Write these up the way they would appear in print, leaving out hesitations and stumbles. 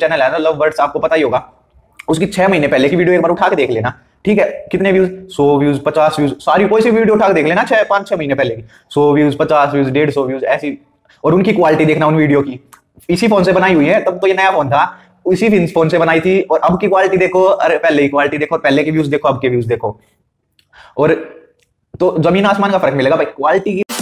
Channel है ना love birds, आपको पता ही होगा, उसकी 6 महीने पहले की वीडियो एक बार उठा के देख लेना, ठीक है। कितने व्यूज, 100 व्यूज, 50 व्यूज, सारी कोई सी वीडियो उठा के देख लेना 5-6 महीने पहले की, 100 व्यूज, 50 व्यूज, 150 व्यूज ऐसी, और उनकी क्वालिटी देखना उन वीडियो की। इसी फोन से बनाई हुई है, तब तो ये नया फोन था, इसी फोन से बनाई थी, और अब की क्वालिटी देखो, अरे पहले की क्वालिटी देखो, पहले के व्यूज देखो, अब के व्यूज देखो, और तो जमीन आसमान का फर्क मिलेगा भाई क्वालिटी की।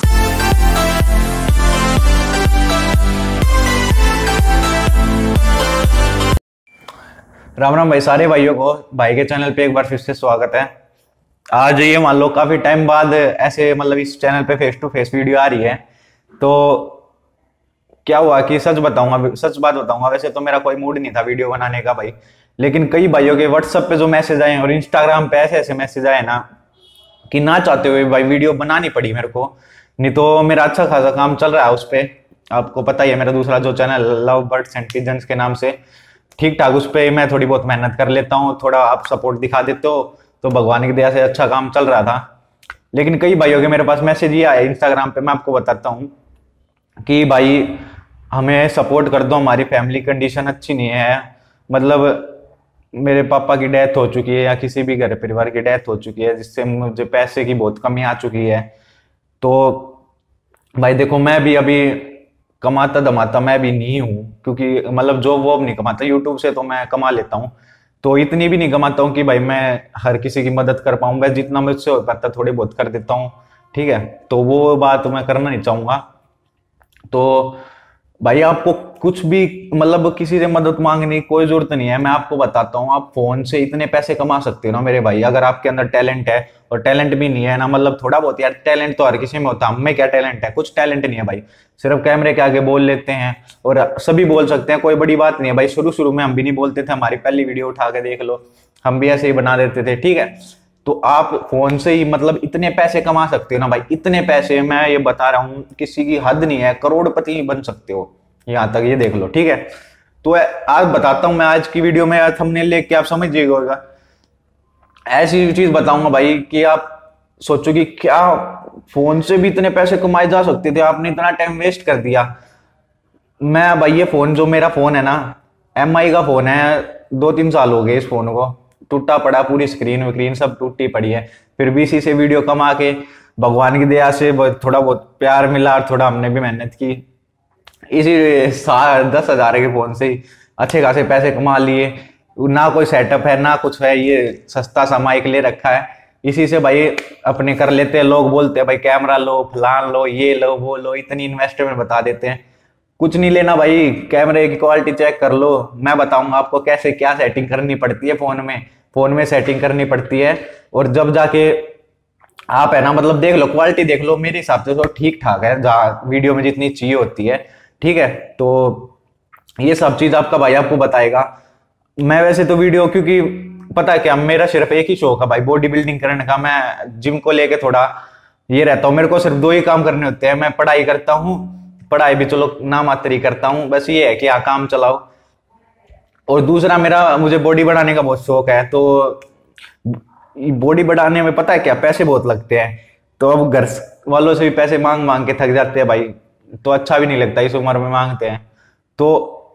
राम राम भाई, सारे भाइयों को भाई के चैनल पे एक बार फिर से स्वागत है। आज ये मान लो काफी टाइम बाद ऐसे मतलब इस चैनल पे फेस टू फेस वीडियो आ रही है। तो क्या हुआ कि सच बात बताऊंगा, वैसे तो मेरा कोई मूड नहीं था वीडियो बनाने का भाई, लेकिन कई भाइयों के व्हाट्सएप पे जो मैसेज आए और इंस्टाग्राम पे ऐसे ऐसे मैसेज आए ना कि ना चाहते हुए भाई वीडियो बनानी पड़ी मेरे को। नहीं तो मेरा अच्छा खासा काम चल रहा है उस पे, आपको पता ही है, मेरा दूसरा जो channel love birds and pigeons के नाम से, ठीक ठाक उस पर मैं थोड़ी बहुत मेहनत कर लेता हूँ, थोड़ा आप सपोर्ट दिखा देते हो तो भगवान की दया से अच्छा काम चल रहा था। लेकिन कई भाइयों के मेरे पास मैसेज ये आया इंस्टाग्राम पे, मैं आपको बताता हूँ कि भाई हमें सपोर्ट कर दो, हमारी फैमिली कंडीशन अच्छी नहीं है, मतलब मेरे पापा की डेथ हो चुकी है या किसी भी घर परिवार की डेथ हो चुकी है, जिससे मुझे पैसे की बहुत कमी आ चुकी है। तो भाई देखो, मैं भी अभी कमाता धमाता मैं भी नहीं हूँ, क्योंकि मतलब जॉब वॉब नहीं कमाता, यूट्यूब से तो मैं कमा लेता हूँ, तो इतनी भी नहीं कमाता हूँ कि भाई मैं हर किसी की मदद कर पाऊँ, मैं जितना मुझसे हो पाता थोड़ी बहुत कर देता हूँ, ठीक है। तो वो बात मैं करना नहीं चाहूंगा। तो भाई आपको कुछ भी मतलब किसी से मदद मांगने की कोई जरूरत नहीं है, मैं आपको बताता हूँ, आप फोन से इतने पैसे कमा सकते हो ना मेरे भाई, अगर आपके अंदर टैलेंट है, और टैलेंट भी नहीं है ना, मतलब थोड़ा बहुत यार, टैलेंट तो हर किसी में होता है, हम में क्या टैलेंट है, कुछ टैलेंट नहीं है भाई, सिर्फ कैमरे के आगे बोल लेते हैं, और सभी बोल सकते हैं, कोई बड़ी बात नहीं है भाई। शुरू शुरू में हम भी नहीं बोलते थे, हमारी पहली वीडियो उठा के देख लो, हम भी ऐसे ही बना देते थे, ठीक है। तो आप फोन से ही मतलब इतने पैसे कमा सकते हो ना भाई, इतने पैसे, मैं ये बता रहा हूँ किसी की हद नहीं है, करोड़पति बन सकते हो, यहाँ तक ये देख लो, ठीक है। तो आज बताता हूँ मैं, आज की वीडियो में थंबनेल लेके आप समझिएगा, ऐसी चीज बताऊंगा भाई कि आप सोचो कि क्या फोन से भी इतने पैसे कमाए जा सकते थे, आपने इतना टाइम वेस्ट कर दिया। मैं भाई ये फोन, जो मेरा फोन है ना, MI का फोन है, 2-3 साल हो गए इस फोन को, टूटा पड़ा, पूरी स्क्रीन वक्रीन सब टूटी पड़ी है, फिर भी इसी से वीडियो कमा के भगवान की दया से थोड़ा बहुत प्यार मिला, और थोड़ा हमने भी मेहनत की, इसी 10,000 के फोन से ही अच्छे खासे पैसे कमा लिए। ना कोई सेटअप है ना कुछ है, ये सस्ता सा माइक ले रखा है, इसी से भाई अपने कर लेते हैं। लोग बोलते हैं भाई कैमरा लो, फलान लो, ये लो, वो लो, इतनी इन्वेस्टमेंट बता देते हैं, कुछ नहीं लेना भाई, कैमरे की क्वालिटी चेक कर लो, मैं बताऊंगा आपको कैसे क्या सेटिंग करनी पड़ती है फोन में सेटिंग करनी पड़ती है, और जब जाके आप है ना मतलब देख लो, क्वालिटी देख लो, मेरे हिसाब से तो ठीक ठाक है, जहाँ वीडियो में जितनी चाहिए होती है, ठीक है। तो ये सब चीज आपका भाई आपको बताएगा। मैं वैसे तो वीडियो, क्योंकि पता है क्या, मेरा सिर्फ एक ही शौक है भाई, बॉडी बिल्डिंग करने का, मैं जिम को लेके थोड़ा ये रहता हूँ, मेरे को सिर्फ 2 ही काम करने होते हैं, मैं पढ़ाई करता हूँ, पढ़ाई भी चलो ना मात्र ही करता हूँ, बस ये है कि हाँ काम चलाओ, और दूसरा मुझे बॉडी बढ़ाने का बहुत शौक है। तो बॉडी बढ़ाने में पता है क्या, पैसे बहुत लगते हैं, तो अब घर वालों से भी पैसे मांग मांग के थक जाते हैं भाई, तो अच्छा भी नहीं लगता, इस उम्र में मांगते हैं, तो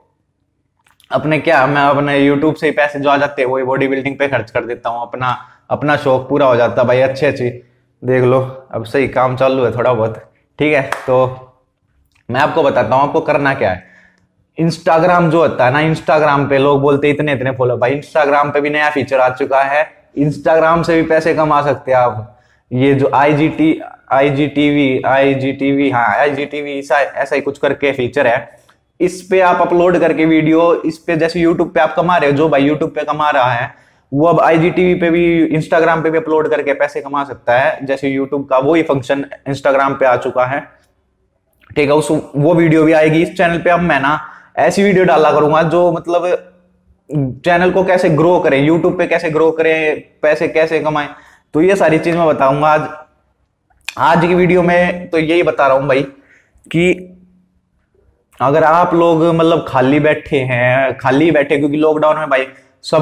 अपने क्या, मैं अपने YouTube से ही पैसे जो आ जाते हैं वही बॉडी बिल्डिंग पे खर्च कर देता हूँ, अपना शौक पूरा हो जाता है भाई। अच्छी देख लो, अब सही काम चालू है थोड़ा बहुत, ठीक है। तो मैं आपको बताता हूँ आपको करना क्या है। इंस्टाग्राम जो होता है ना, इंस्टाग्राम पे लोग बोलते हैं इतने इतने फॉलो, भाई इंस्टाग्राम पे भी नया फीचर आ चुका है, इंस्टाग्राम से भी पैसे कमा सकते हैं आप। ये जो IGTV ऐसा ही कुछ करके फीचर है, इस पे आप अपलोड करके वीडियो, इस पे जैसे यूट्यूब पे आप कमा रहे हो, जो भाई यूट्यूब पे कमा रहा है वो अब IGTV पे भी, इंस्टाग्राम पे भी अपलोड करके पैसे कमा सकता है, जैसे यूट्यूब का वही फंक्शन इंस्टाग्राम पे आ चुका है, ठीक है। वो वीडियो भी आएगी इस चैनल पे। अब मैं ना ऐसी वीडियो डाला करूंगा जो मतलब चैनल को कैसे ग्रो करें, यूट्यूब पे कैसे ग्रो करें, पैसे कैसे कमाएं, तो ये सारी चीज मैं बताऊंगा आज की वीडियो में। तो यही बता रहा हूं भाई कि अगर आप लोग मतलब खाली बैठे, क्योंकि लॉकडाउन में भाई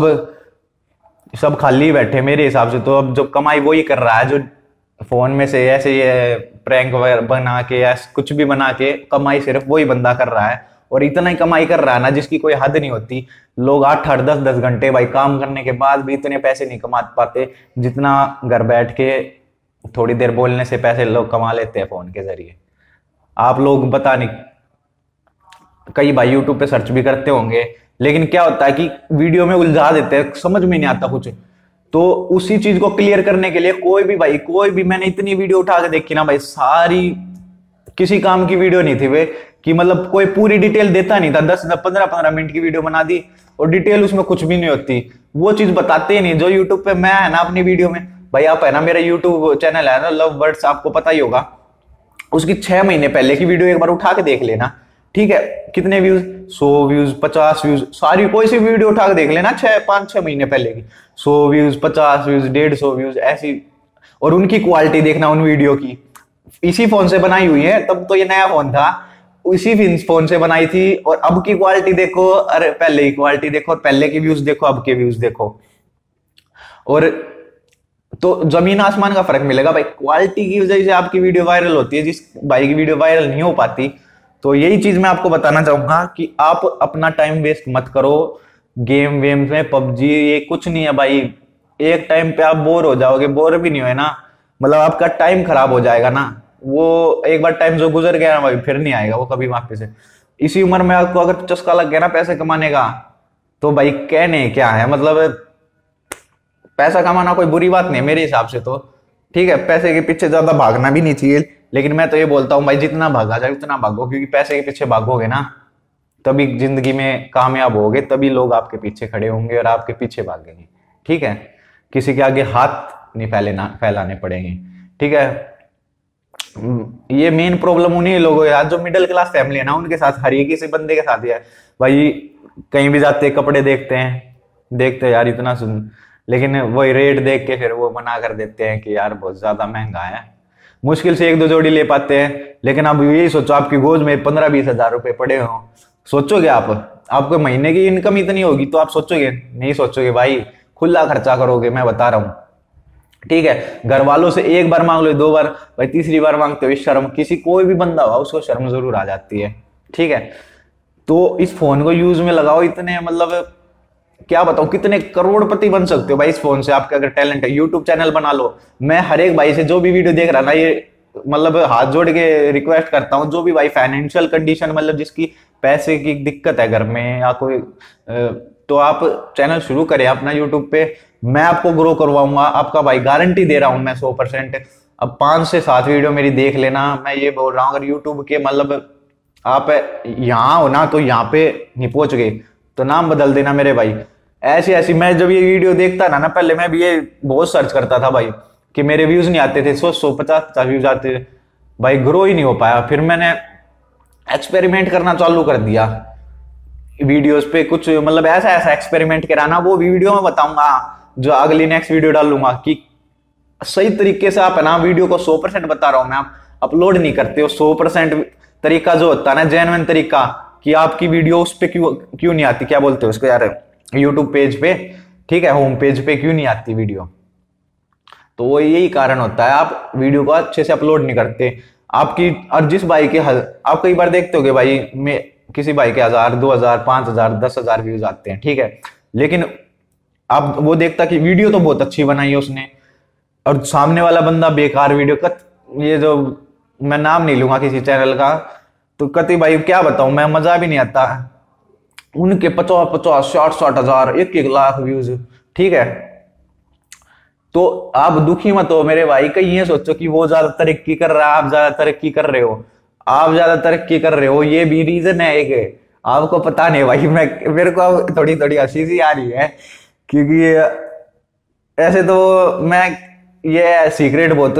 सब खाली बैठे मेरे हिसाब से, तो अब जो कमाई वो ही कर रहा है, जो फोन में से ऐसे ये प्रैंक बना के या कुछ भी बना के कमाई सिर्फ वही बंदा कर रहा है, और इतना ही कमाई कर रहा है ना जिसकी कोई हद नहीं होती। लोग 8-8 10-10 घंटे भाई काम करने के बाद भी इतने पैसे नहीं कमा पाते जितना घर बैठ के थोड़ी देर बोलने से पैसे लोग कमा लेते हैं फोन के जरिए। आप लोग पता नहीं कई भाई यूट्यूब पे सर्च भी करते होंगे, लेकिन क्या होता है कि वीडियो में उलझा देते हैं, समझ में नहीं आता कुछ। तो उसी चीज को क्लियर करने के लिए कोई भी भाई, कोई भी, मैंने इतनी वीडियो उठा के देखी ना भाई, सारी किसी काम की वीडियो नहीं थी वे, कि मतलब कोई पूरी डिटेल देता नहीं था। 10-15 मिनट की वीडियो बना दी और डिटेल उसमें कुछ भी नहीं होती, वो चीज बताते ही नहीं जो यूट्यूब पे मैं है ना अपनी वीडियो में। भाई आप है ना, मेरा यूट्यूब चैनल है ना लव वर्ड्स, आपको पता ही होगा, उसकी 6 महीने पहले की वीडियो एक बार उठा के देख लेना, ठीक है। कितने व्यूज, 100 व्यूज, 50 व्यूज, सारी कोई सी वीडियो उठा के देख लेना 5-6 महीने पहले की, 100 व्यूज, 50 व्यूज, 150 व्यूज ऐसी। और उनकी क्वालिटी देखना उन वीडियो की, इसी फोन से बनाई हुई है, तब तो ये नया फोन था, इसी फोन से बनाई थी। और अब की क्वालिटी देखो, अरे पहले की क्वालिटी देखो, पहले के व्यूज देखो, अब के व्यूज देखो, और तो जमीन आसमान का फर्क मिलेगा भाई। क्वालिटी की वजह से आपकी वीडियो वायरल होती है, जिस भाई की वीडियो वायरल नहीं हो पाती। तो यही चीज मैं आपको बताना चाहूंगा कि आप अपना टाइम वेस्ट मत करो गेम वेम में, पबजी ये कुछ नहीं है भाई। एक टाइम पे आप बोर हो जाओगे, बोर भी नहीं हुए ना, मतलब आपका टाइम खराब हो जाएगा ना। वो एक बार टाइम जो गुजर गया ना भाई, फिर नहीं आएगा वो कभी वापस से। इसी उम्र में आपको अगर चस्का लग गया ना पैसे कमाने का, तो भाई कहने क्या है, मतलब पैसा कमाना कोई बुरी बात नहीं है मेरे हिसाब से तो, ठीक है। पैसे के पीछे ज्यादा भागना भी नहीं चाहिए, लेकिन मैं तो ये बोलता हूँ भाई जितना भागा जाए उतना भागो, क्योंकि पैसे के पीछे भागोगे ना तभी जिंदगी में कामयाब होगे, तभी लोग आपके पीछे खड़े होंगे और आपके पीछे भागेंगे, ठीक है। किसी के आगे हाथ नहीं फैलाने पड़ेंगे, ठीक है। ये मेन प्रॉब्लम उन्हीं लोगों के साथ जो मिडिल क्लास फैमिली है ना, उनके साथ, हर एक किसी बंदे के साथ ही है भाई। कहीं भी जाते कपड़े देखते हैं यार इतना सुन, लेकिन वही रेट देख के फिर वो मना कर देते हैं कि यार बहुत ज्यादा महंगा है, मुश्किल से 1-2 जोड़ी ले पाते हैं। लेकिन अब यही सोचो आपकी गोद में 15-20 हजार रुपए पड़े हो, सोचोगे आपको महीने की इनकम इतनी होगी तो आप सोचोगे? नहीं सोचोगे भाई, खुला खर्चा करोगे, मैं बता रहा हूँ, ठीक है। घर वालों से एक बार मांग लो, 2 बार, भाई तीसरी बार मांगते हो शर्म, किसी कोई भी बंदा हुआ उसको शर्म जरूर आ जाती है, ठीक है। तो इस फोन को यूज में लगाओ, इतने मतलब क्या बताऊं कितने करोड़पति बन सकते हो भाई इस फोन से, आपके अगर टैलेंट है। यूट्यूब चैनल बना लो। मैं हर एक भाई से जो भी वीडियो देख रहा ना, ये मतलब हाथ जोड़ के रिक्वेस्ट करता हूँ, जो भी भाई फाइनेंशियल कंडीशन, मतलब जिसकी पैसे की दिक्कत है घर में या कोई, तो आप चैनल शुरू करें अपना यूट्यूब पे, मैं आपको ग्रो करवाऊंगा, आपका भाई गारंटी दे रहा हूं मैं 100%। अब 5 से 7 वीडियो मेरी देख लेना, मैं ये बोल रहा हूँ। अगर यूट्यूब के मतलब आप यहाँ हो ना, तो यहाँ पे नहीं पहुंच गए तो नाम बदल देना मेरे भाई। ऐसी ऐसी मैं जब ये वीडियो देखता ना पहले मैं भी ये बहुत सर्च करता था भाई, कि मेरे व्यूज नहीं आते थे, 100-150 व्यूज आते थे भाई, ग्रो ही नहीं हो पाया। फिर मैंने एक्सपेरिमेंट करना चालू कर दिया वीडियोस पे, कुछ मतलब ऐसा ऐसा एक्सपेरिमेंट कराना, वो वीडियो में बताऊंगा जो अगली नेक्स्ट वीडियो डालूंगा, कि सही तरीके से आप है ना वीडियो को 100% बता रहा हूं मैं, आप अपलोड नहीं करते हो। 100% तरीका जो होता है ना, जेन्युइन तरीका, कि आपकी वीडियो उस पे क्यों नहीं आती, क्या बोलते हो उसको यार, यूट्यूब पेज पे, ठीक है, होम पेज पे क्यों नहीं आती वीडियो, तो वो यही कारण होता है, आप वीडियो को अच्छे से अपलोड नहीं करते आपकी। और जिस भाई के आप कई बार देखते होगे भाई, मैं किसी भाई के 1000, 2000, 5000, 10,000 व्यूज आते हैं, ठीक है, लेकिन आप वो देखता कि वीडियो तो बहुत अच्छी बनाई है उसने, और सामने वाला बंदा बेकार वीडियो ये जो मैं नाम नहीं लूंगा किसी चैनल का, तो कति भाई क्या बताऊं मैं, मजा भी नहीं आता। उनके 50-50, 60-60 हजार, 1-1 लाख व्यूज, ठीक है। तो आप दुखी मत हो मेरे भाई, कहीं ये सोचो कि वो ज्यादा तरक्की कर रहा है, आप ज्यादा तरक्की कर रहे हो, आप ज्यादा तरक्की कर रहे हो, ये भी रीजन है एक, आपको पता नहीं भाई। मेरे को अब थोड़ी थोड़ी हंसी सी आ रही है, क्योंकि ऐसे तो मैं ये सीक्रेट बहुत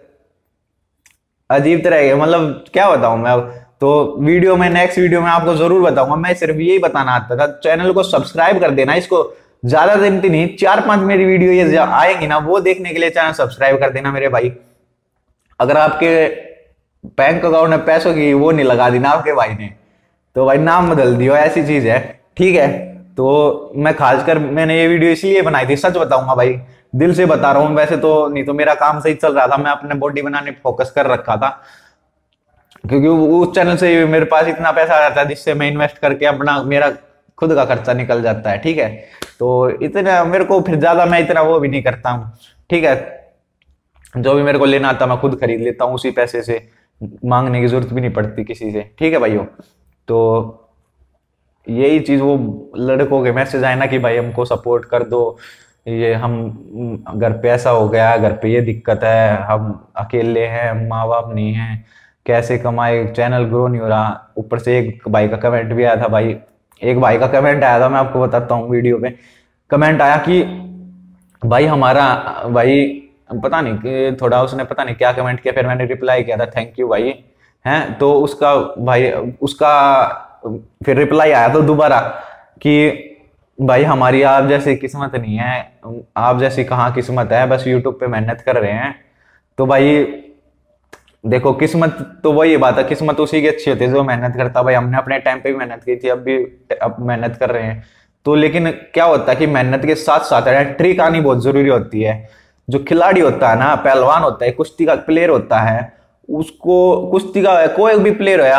अजीब तरह है, मतलब क्या बताऊं मैं। तो वीडियो में, नेक्स्ट वीडियो में आपको जरूर बताऊंगा। मैं सिर्फ यही बताना आता था, चैनल को सब्सक्राइब कर देना, इसको ज्यादा दिन की नहीं, 4-5 मेरी वीडियो ये आएंगी ना, वो देखने के लिए चैनल सब्सक्राइब कर देना मेरे भाई। अगर आपके बैंक अकाउंट में पैसों की वो नहीं लगा दी ना आपके भाई ने, तो भाई नाम बदल दियो, ऐसी चीज है, ठीक है। तो मैं खासकर मैंने ये वीडियो इसलिए बनाई थी, सच बताऊंगा भाई, दिल से बता रहा हूँ, वैसे तो नहीं तो मेरा काम सही चल रहा था, मैं अपने बॉडी बनाने फोकस कर रखा था, क्योंकि उस चैनल से मेरे पास इतना पैसा आ जाता है जिससे मैं इन्वेस्ट करके अपना मेरा खुद का खर्चा निकल जाता है। ठीक है, तो इतना मेरे को फिर ज्यादा मैं इतना वो भी नहीं करता हूँ। ठीक है, जो भी मेरे को लेना आता मैं खुद खरीद लेता हूँ उसी पैसे से, मांगने की जरूरत भी नहीं पड़ती किसी से। ठीक है भाइयों, तो यही चीज वो लड़कों के मैसेज आए ना कि भाई हमको सपोर्ट कर दो, ये हम घर पे ऐसा हो गया, घर पे ये दिक्कत है, हम अकेले हैं, माँ बाप नहीं है, कैसे कमाए, चैनल ग्रो नहीं हो रहा। ऊपर से एक भाई का कमेंट भी आया था भाई, एक भाई का कमेंट आया था, मैं आपको बताता हूँ वीडियो पे। कमेंट आया कि भाई हमारा भाई पता नहीं कि थोड़ा उसने पता नहीं क्या कमेंट किया, फिर मैंने रिप्लाई किया था थैंक यू भाई, हैं तो उसका भाई उसका फिर रिप्लाई आया तो दोबारा कि भाई हमारी आप जैसी किस्मत नहीं है, आप जैसी कहाँ किस्मत है, बस यूट्यूब पे मेहनत कर रहे हैं। तो भाई देखो किस्मत तो वही बात है, किस्मत उसी की अच्छी होती है जो मेहनत करता है। भाई हमने अपने टाइम पे भी मेहनत की थी, अब मेहनत कर रहे हैं। तो लेकिन क्या होता है कि मेहनत के साथ साथ ट्रिक आनी बहुत जरूरी होती है। जो खिलाड़ी होता है ना, पहलवान होता है, कुश्ती का प्लेयर होता है, उसको कुश्ती का कोई भी प्लेयर है,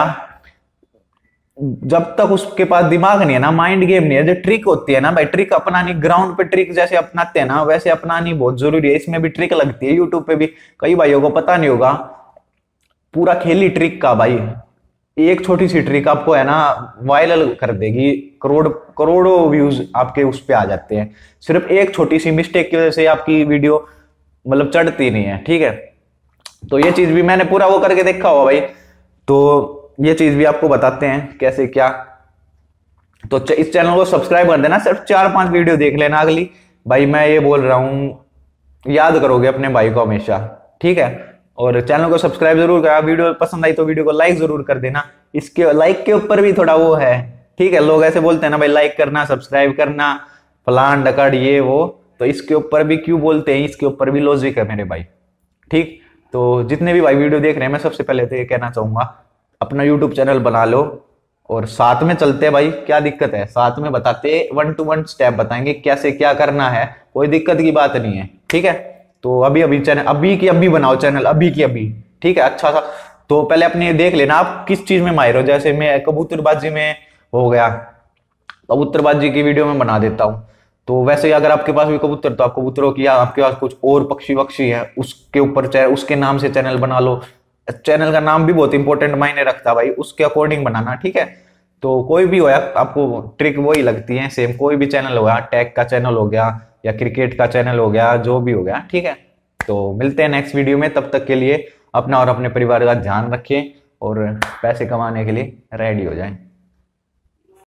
जब तक उसके पास दिमाग नहीं है ना, माइंड गेम नहीं है, जो ट्रिक होती है ना भाई, ट्रिक अपनानी, ग्राउंड पे ट्रिक जैसे अपनाते हैं ना वैसे अपनानी बहुत जरूरी है। इसमें भी ट्रिक लगती है, यूट्यूब पे भी कई भाइयों को पता नहीं होगा, पूरा खेल ही ट्रिक का भाई। एक छोटी सी ट्रिक आपको है ना वायरल कर देगी, करोड़ों व्यूज आपके उस पे आ जाते हैं। सिर्फ एक छोटी सी मिस्टेक की वजह से आपकी वीडियो मतलब चढ़ती नहीं है। ठीक है, तो ये चीज भी मैंने पूरा वो करके देखा हुआ भाई, तो ये चीज भी आपको बताते हैं कैसे क्या। तो इस चैनल को सब्सक्राइब कर देना, सिर्फ 4-5 वीडियो देख लेना अगली। भाई मैं ये बोल रहा हूं, याद करोगे अपने भाई को हमेशा। ठीक है, और चैनल को सब्सक्राइब जरूर करा, वीडियो पसंद आई तो वीडियो को लाइक जरूर कर देना। इसके लाइक के ऊपर भी थोड़ा वो है। ठीक है, लोग ऐसे बोलते हैं ना भाई लाइक करना, सब्सक्राइब करना, फलान डकड़ ये वो, तो इसके ऊपर भी क्यों बोलते हैं, इसके ऊपर भी लॉजिक है मेरे भाई। ठीक, तो जितने भी भाई वीडियो देख रहे हैं, मैं सबसे पहले तो ये कहना चाहूंगा अपना यूट्यूब चैनल बना लो, और साथ में चलते हैं भाई, क्या दिक्कत है, साथ में बताते 1 to 1 स्टेप बताएंगे कैसे क्या करना है, कोई दिक्कत की बात नहीं है। ठीक है, तो अभी चैनल अभी की अभी बनाओ, चैनल अभी की अभी। ठीक है, अच्छा सा तो पहले अपने देख लेना आप किस चीज में माहिर हो। जैसे मैं कबूतरबाजी में हो गया, कबूतरबाजी की वीडियो में बना देता हूँ। तो वैसे ही अगर आपके पास भी कबूतर, तो आप कबूतरों की, या आपके पास कुछ और पक्षी वक्षी है उसके ऊपर उसके नाम से चैनल बना लो। चैनल का नाम भी बहुत इंपॉर्टेंट मायने रखता है भाई, उसके अकॉर्डिंग बनाना। ठीक है, तो कोई भी हो, आपको ट्रिक वही लगती है सेम, कोई भी चैनल हो गया, टेक का चैनल हो गया या क्रिकेट का चैनल हो गया, जो भी हो गया। ठीक है, तो मिलते हैं नेक्स्ट वीडियो में, तब तक के लिए अपना और अपने परिवार का ध्यान रखें और पैसे कमाने के लिए रेडी हो जाएं।